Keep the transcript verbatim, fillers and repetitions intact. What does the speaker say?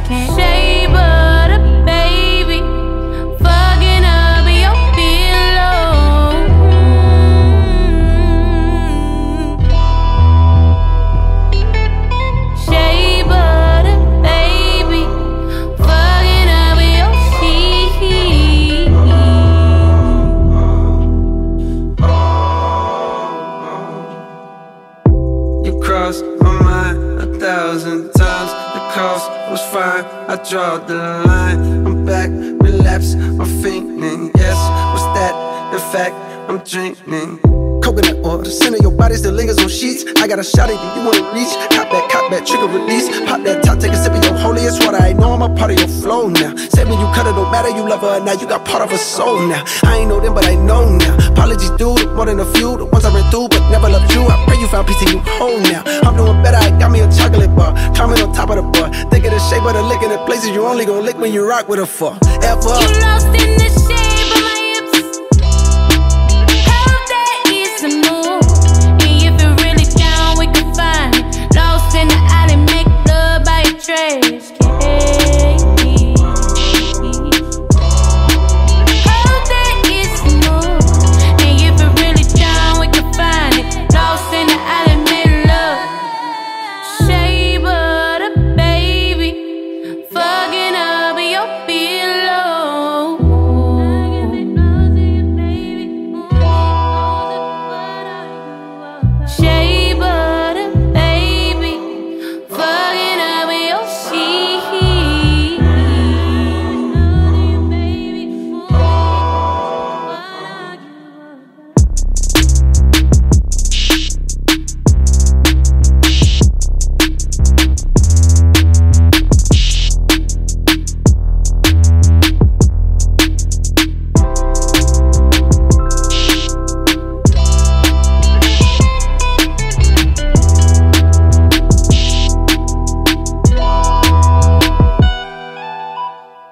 can't. Shea butter, baby, fucking up your pillow. Shea butter, baby, fucking up your sheets. You crossed my mind a thousand times. The cost was fine, I draw the line. I'm back, relapse, I'm fainting. Yes, what's that? In fact, I'm draining. Coconut oil, the scent of your body still lingers on sheets. I got a shot at you, you wanna reach. Cop that, cop that, trigger release. Pop that top, take a sip of your holiest water. I know I'm a part of your flow now. Said when you cut it, don't matter, you love her now. You got part of her soul now. I ain't know them, but I know now. Apologies due, more than a few. The ones I ran through, but never loved you. I pray you found peace and you home now. I'm doing better, I got me a chocolate bar. Climbing on top of the bar. Think of the shape of the lick in the places you only gon' lick when you rock with her for ever. You lost in this